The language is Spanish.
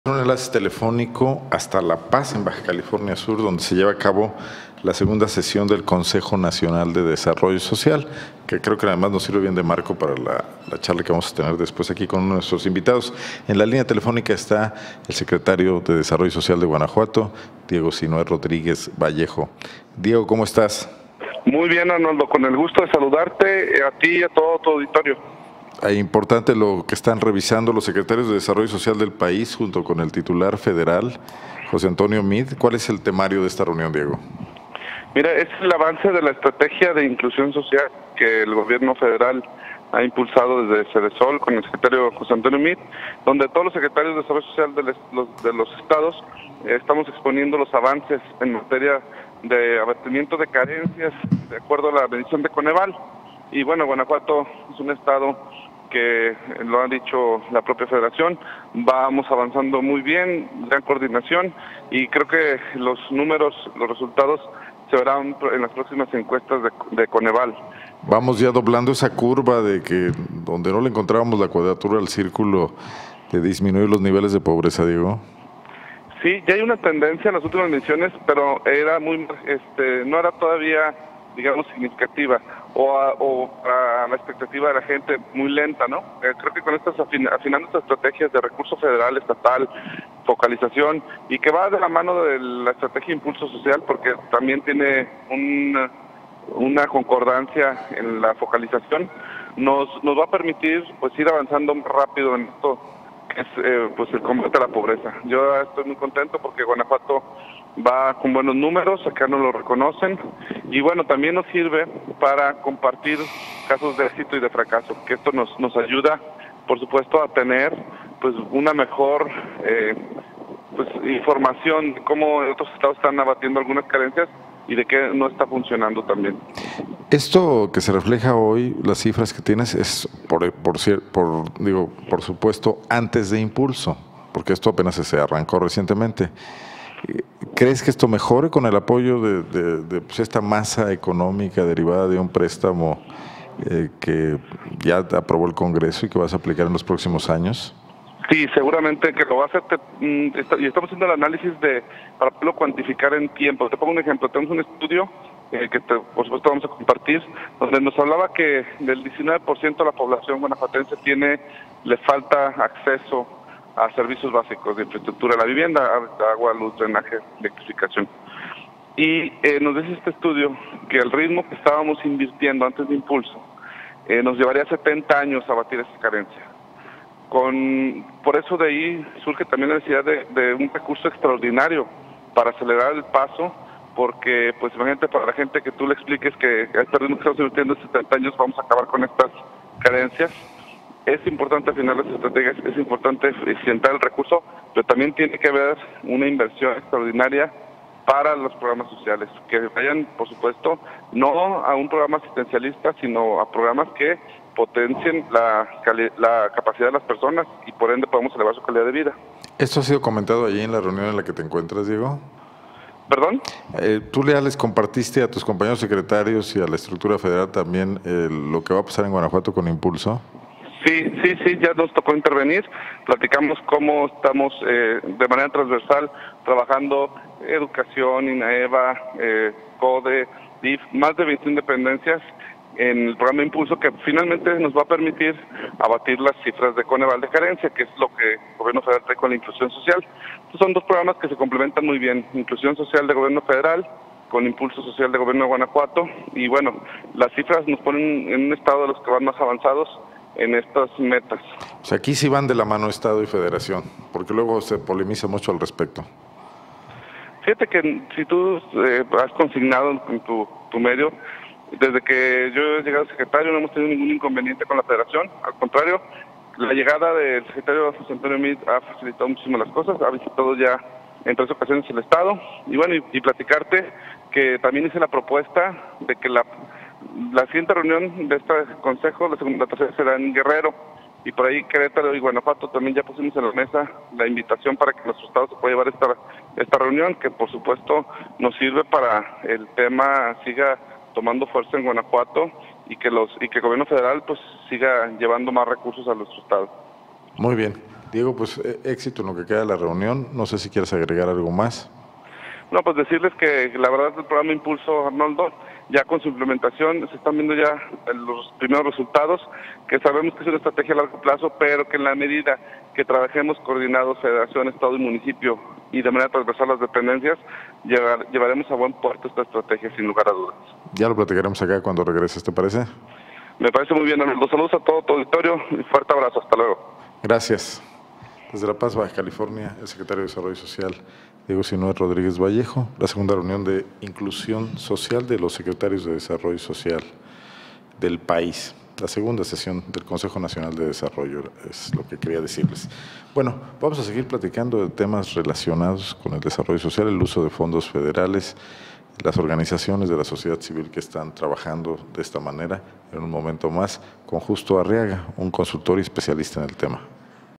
Un enlace telefónico hasta La Paz, en Baja California Sur, donde se lleva a cabo la segunda sesión del Consejo Nacional de Desarrollo Social, que creo que además nos sirve bien de marco para la charla que vamos a tener después aquí con uno de nuestros invitados. En la línea telefónica está el secretario de Desarrollo Social de Guanajuato, Diego Sinué Rodríguez Vallejo. Diego, ¿cómo estás? Muy bien, Arnoldo, con el gusto de saludarte a ti y a todo tu auditorio. Es importante lo que están revisando los secretarios de Desarrollo Social del país junto con el titular federal, José Antonio Meade. ¿Cuál es el temario de esta reunión, Diego? Mira, es el avance de la estrategia de inclusión social que el gobierno federal ha impulsado desde Cedesol con el secretario José Antonio Meade, donde todos los secretarios de Desarrollo Social de los estados estamos exponiendo los avances en materia de abatimiento de carencias de acuerdo a la medición de Coneval. Y bueno, Guanajuato es un estado que, lo ha dicho la propia federación, vamos avanzando muy bien, gran coordinación, y creo que los números, los resultados se verán en las próximas encuestas de Coneval. Vamos ya doblando esa curva de que donde no le encontrábamos la cuadratura al círculo de disminuir los niveles de pobreza, Diego. Sí, ya hay una tendencia en las últimas mediciones, pero era no era todavía, digamos, significativa, o para la expectativa de la gente muy lenta, ¿no? Creo que con estas afinando estas estrategias de recurso federal, estatal, focalización, y que va de la mano de la estrategia de impulso social, porque también tiene una concordancia en la focalización, nos va a permitir pues ir avanzando más rápido en esto, que es pues el combate a la pobreza. Yo estoy muy contento porque Guanajuato va con buenos números, acá nos lo reconocen, y bueno, también nos sirve para compartir casos de éxito y de fracaso, que esto nos ayuda, por supuesto, a tener pues una mejor pues información de cómo otros estados están abatiendo algunas carencias y de qué no está funcionando también. Esto que se refleja hoy, las cifras que tienes, es por supuesto, antes de impulso, porque esto apenas se arrancó recientemente. ¿Crees que esto mejore con el apoyo de pues, esta masa económica derivada de un préstamo que ya aprobó el Congreso y que vas a aplicar en los próximos años? Sí, seguramente que lo va a hacer, y estamos haciendo el análisis para poderlo cuantificar en tiempo. Te pongo un ejemplo, tenemos un estudio por supuesto vamos a compartir, donde nos hablaba que del 19% de la población guanajuatense le falta acceso a servicios básicos de infraestructura, la vivienda, agua, luz, drenaje, electrificación. Y nos dice este estudio que el ritmo que estábamos invirtiendo antes de impulso nos llevaría 70 años a abatir esa carencia. Por eso de ahí surge también la necesidad de un recurso extraordinario para acelerar el paso, porque pues imagínate, para la gente que tú le expliques que a este ritmo que estamos invirtiendo en 70 años vamos a acabar con estas carencias. Es importante afinar las estrategias, es importante eficientar el recurso, pero también tiene que haber una inversión extraordinaria para los programas sociales, que vayan, por supuesto, no a un programa asistencialista, sino a programas que potencien la capacidad de las personas y por ende podemos elevar su calidad de vida. ¿Esto ha sido comentado allí en la reunión en la que te encuentras, Diego? ¿Perdón? ¿Tú les compartiste a tus compañeros secretarios y a la estructura federal también lo que va a pasar en Guanajuato con Impulso? Sí, ya nos tocó intervenir, platicamos cómo estamos de manera transversal trabajando educación, INAEVA, CODE, DIF, más de 21 dependencias en el programa Impulso, que finalmente nos va a permitir abatir las cifras de Coneval de carencia, que es lo que el gobierno federal trae con la inclusión social. Estos son dos programas que se complementan muy bien, inclusión social de gobierno federal con impulso social de gobierno de Guanajuato, y bueno, las cifras nos ponen en un estado de los que van más avanzados en estas metas. O sea, aquí sí van de la mano Estado y Federación, porque luego se polemiza mucho al respecto. Fíjate que si tú has consignado en tu medio, desde que yo he llegado secretario no hemos tenido ningún inconveniente con la Federación, al contrario, la llegada del secretario José Antonio Meade ha facilitado muchísimo las cosas, ha visitado ya en 3 ocasiones el Estado, y bueno, y platicarte que también hice la propuesta de que la siguiente reunión de este consejo, la tercera será en Guerrero, y por ahí Querétaro y Guanajuato también ya pusimos en la mesa la invitación para que nuestro estado se pueda llevar esta reunión, que por supuesto nos sirve para el tema siga tomando fuerza en Guanajuato y que el gobierno federal pues siga llevando más recursos a nuestro estado. Muy bien. Diego, pues éxito en lo que queda de la reunión. No sé si quieres agregar algo más. No, pues decirles que la verdad el programa Impulso, Arnoldo, ya con su implementación se están viendo ya los primeros resultados, que sabemos que es una estrategia a largo plazo, pero que en la medida que trabajemos coordinados, Federación, Estado y Municipio, y de manera transversal las dependencias, llevaremos a buen puerto esta estrategia sin lugar a dudas. Ya lo platicaremos acá cuando regreses, ¿te parece? Me parece muy bien, Arnoldo. Saludos a todo tu auditorio y fuerte abrazo. Hasta luego. Gracias. Desde La Paz, Baja California, el secretario de Desarrollo Social, Diego Sinúe Rodríguez Vallejo, la segunda reunión de inclusión social de los secretarios de Desarrollo Social del país. La segunda sesión del Consejo Nacional de Desarrollo es lo que quería decirles. Bueno, vamos a seguir platicando de temas relacionados con el desarrollo social, el uso de fondos federales, las organizaciones de la sociedad civil que están trabajando de esta manera en un momento más con Justo Arriaga, un consultor y especialista en el tema.